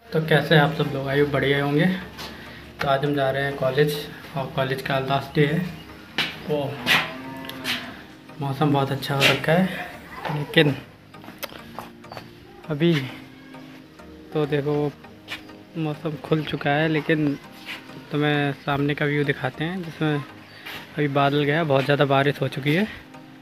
तो कैसे हैं आप सब लोग? आयु बढ़िया होंगे। तो आज हम जा रहे हैं कॉलेज और कॉलेज का लास्ट डे है। तो मौसम बहुत अच्छा हो रखा है, लेकिन अभी तो देखो मौसम खुल चुका है, लेकिन तुम्हें सामने का व्यू दिखाते हैं जिसमें अभी बादल गया, बहुत ज़्यादा बारिश हो चुकी है।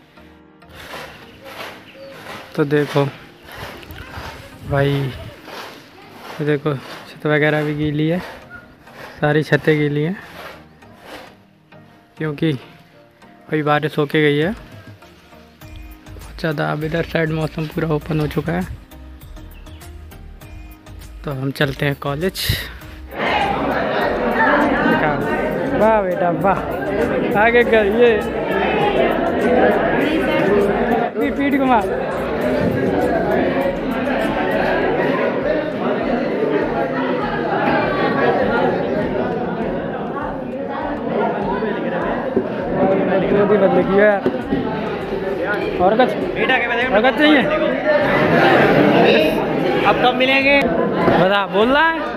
तो देखो भाई, तो देखो छत वगैरह भी गीली है, सारी छतें गीली हैं क्योंकि अभी बारिश होके गई है बहुत ज़्यादा। अब इधर साइड मौसम पूरा ओपन हो चुका है, तो हम चलते हैं कॉलेज। वाह बेटा वाह, आगे कर ये पीठ घुमा। बदले की यार, और कुछ चाहिए? अब कब मिलेंगे? बता, बोल रहा है।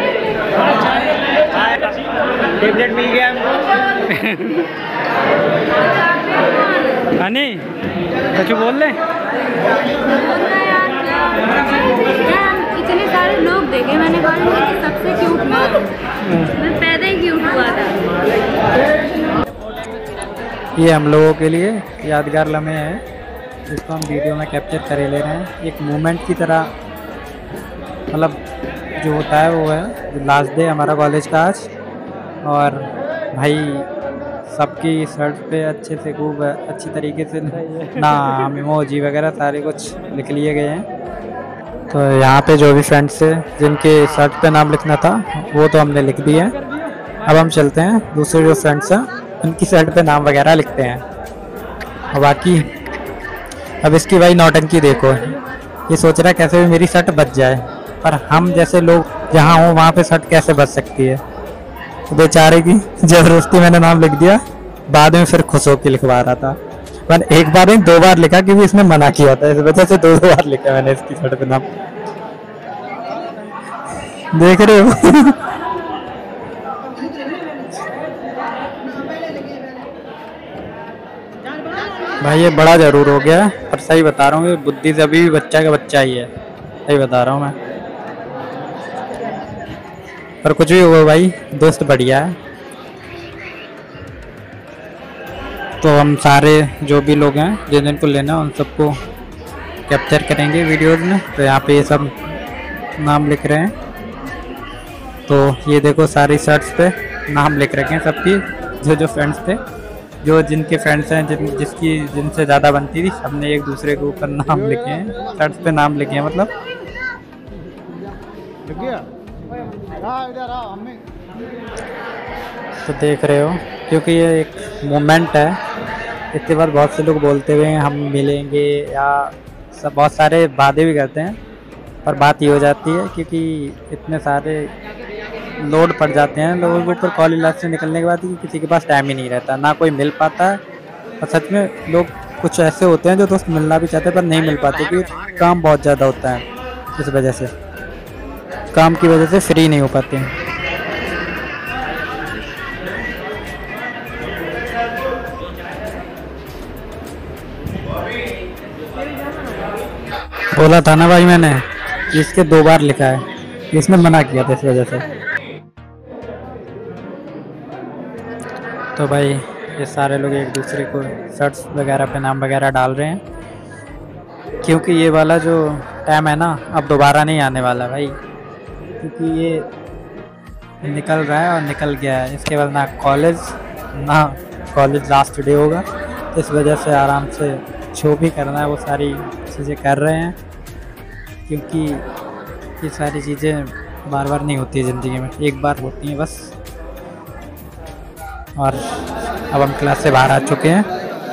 टेबलेट मिल गया हमको। हनी कुछ बोल ले। इतने सारे लोग देखे मैंने कहा कि सबसे क्यूट मैं पैदा ही क्यूट हुआ था। ये हम लोगों के लिए यादगार लम्हे हैं, जिसको हम वीडियो में कैप्चर करे ले रहे हैं। एक मोमेंट की तरह, मतलब जो होता है वो है लास्ट डे हमारा कॉलेज का आज। और भाई सबकी शर्ट पे अच्छे से खूब अच्छी तरीके से नाम, इमोजी वगैरह सारे कुछ लिख लिए गए हैं। तो यहाँ पे जो भी फ्रेंड्स थे जिनके शर्ट पे नाम लिखना था वो तो हमने लिख दिए। अब हम चलते हैं दूसरे जो फ्रेंड्स हैं उनकी शर्ट पे नाम वगैरह लिखते हैं। और बाकी अब इसकी भाई नौटंकी देखो, ये सोच रहा है कैसे भी मेरी शर्ट बच जाए, पर हम जैसे लोग जहाँ हो वहाँ पे शर्ट कैसे बच सकती है। तो बेचारे की जबरदस्ती मैंने नाम लिख दिया, बाद में फिर खुश होकर लिखवा रहा था। पर एक बार नहीं 2 बार लिखा क्योंकि इसने मना किया था, इस वजह से 2 बार लिखा मैंने इसकी शर्ट पे नाम। देख रहे हो? भाई ये बड़ा जरूर हो गया, पर सही बता रहा हूँ, ये बुद्धि से अभी भी बच्चा का बच्चा ही है, सही बता रहा हूँ मैं। पर कुछ भी हुआ भाई, दोस्त बढ़िया है। तो हम सारे जो भी लोग हैं जिन जिनको लेना उन सबको कैप्चर करेंगे वीडियोस में। तो यहाँ पे ये सब नाम लिख रहे हैं। तो ये देखो सारी शर्ट्स पे नाम लिख रखे हैं सबकी, जो फ्रेंड्स थे, जो जिनके फ्रेंड्स हैं, जिनसे ज़्यादा बनती थी, सबने एक दूसरे के ऊपर नाम लिखे हैं, शर्ट्स पे नाम लिखे हैं मतलब। तो देख रहे हो, क्योंकि ये एक मोमेंट है। इतने बार बहुत से लोग बोलते हुए हम मिलेंगे या सब बहुत सारे वादे भी करते हैं, पर बात ये हो जाती है क्योंकि इतने सारे लोड पड़ जाते हैं लोगों के ऊपर कॉलेज लाइफ से निकलने के बाद कि किसी के पास टाइम ही नहीं रहता, ना कोई मिल पाता है। और सच में लोग कुछ ऐसे होते हैं जो दोस्त मिलना भी चाहते हैं पर नहीं मिल पाते क्योंकि काम बहुत ज़्यादा होता है। इस वजह से, काम की वजह से फ्री नहीं हो पाते हैं। बोला था ना भाई मैंने, इसके 2 बार लिखा है, इसने मना किया था इस वजह से। तो भाई ये सारे लोग एक दूसरे को शर्ट्स वगैरह पे नाम वगैरह डाल रहे हैं, क्योंकि ये वाला जो टाइम है ना अब दोबारा नहीं आने वाला भाई, क्योंकि ये निकल रहा है और निकल गया है। इसके बाद ना कॉलेज लास्ट डे होगा, इस वजह से आराम से जो भी करना है वो सारी चीज़ें कर रहे हैं, क्योंकि ये सारी चीज़ें बार बार नहीं होती है ज़िंदगी में, एक बार होती हैं बस। और अब हम क्लास से बाहर आ चुके हैं।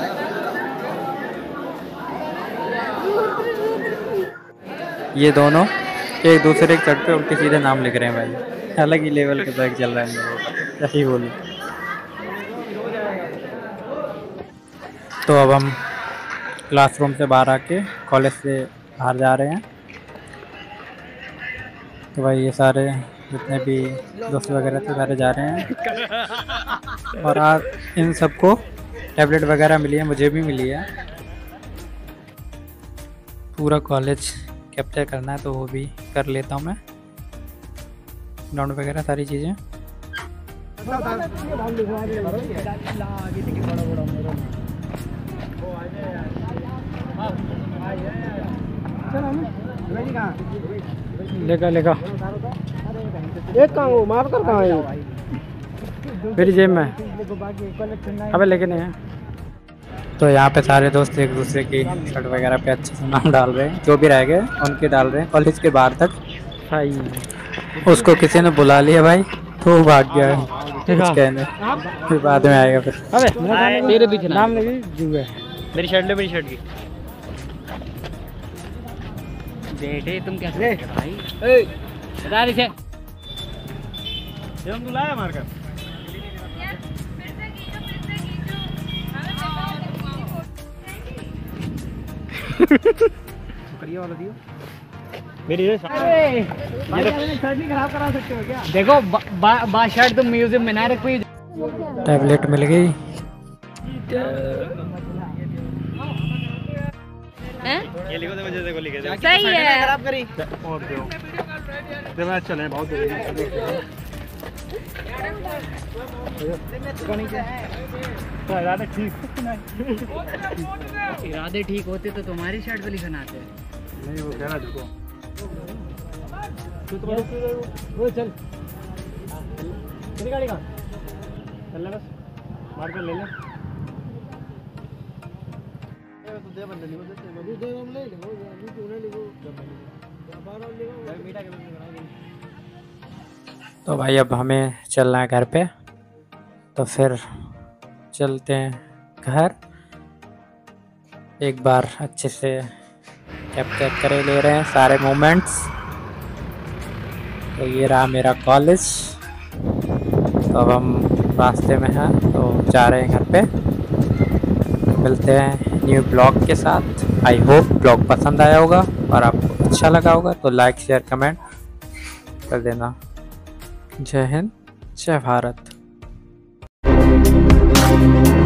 ये दोनों एक दूसरे के चढ़ पे उल्टे सीधे नाम लिख रहे हैं भाई, अलग ही लेवल का बैग चल रहा है इन लोगों का, ऐसे ही बोलूँ। तो अब हम क्लासरूम से बाहर आके कॉलेज से बाहर जा रहे हैं। तो भाई ये सारे जितने भी दोस्त वगैरह थे सारे जा रहे हैं। और आज इन सबको टैबलेट वगैरह मिली है, मुझे भी मिली है। पूरा कॉलेज कैप्चर करना है तो वो भी कर लेता हूँ मैं, ग्राउंड वगैरह सारी चीज़ें। लेगा लेगा एक कहाँ वो मार कर कहाँ है? मेरी जेब में। अबे लेके नहीं है। तो यहाँ पे सारे दोस्त एक दूसरे की शर्ट वगैरह पे अच्छे से नाम डाल रहे हैं, जो भी रह गए उनके डाल रहे हैं कॉलेज के बाहर तक। भाई उसको किसी ने बुला लिया भाई, तो वो भाग गया है कुछ कहने, फिर बाद में आएगा फिर। अबे तेरे पीछे नाम लगी जुए। मेरी शर्ट ले, मेरी शर्ट की। बेटे तुम क्या ले भाई? ए बता रही थे जब तू लाया मार कर। बढ़िया वाला दियो मेरी। ये शर्ट नहीं खराब करा सकते हो क्या? देखो शर्ट तुम म्यूजियम में ना रख पाई। टैबलेट मिल गई। ये लिखो तो मुझे देखो लिखे सही है। खराब करी और दो मैं चले बहुत इरादे ठीक होते तो तुम्हारी शर्ट पे लिखना आते नहीं। वो कह रहा देखो वो चल तेरी गाड़ी का चलना बस मार कर ले ले। तो भाई अब हमें चलना है घर पे, तो फिर चलते हैं घर। एक बार अच्छे से कैप्चर करे ले रहे हैं सारे मोमेंट्स। तो ये रहा मेरा कॉलेज। तो अब हम रास्ते में हैं, तो जा रहे हैं घर पे। मिलते हैं न्यू ब्लॉग के साथ। आई होप ब्लॉग पसंद आया होगा और आपको अच्छा लगा होगा, तो लाइक शेयर कमेंट कर देना। जय हिंद, जय भारत।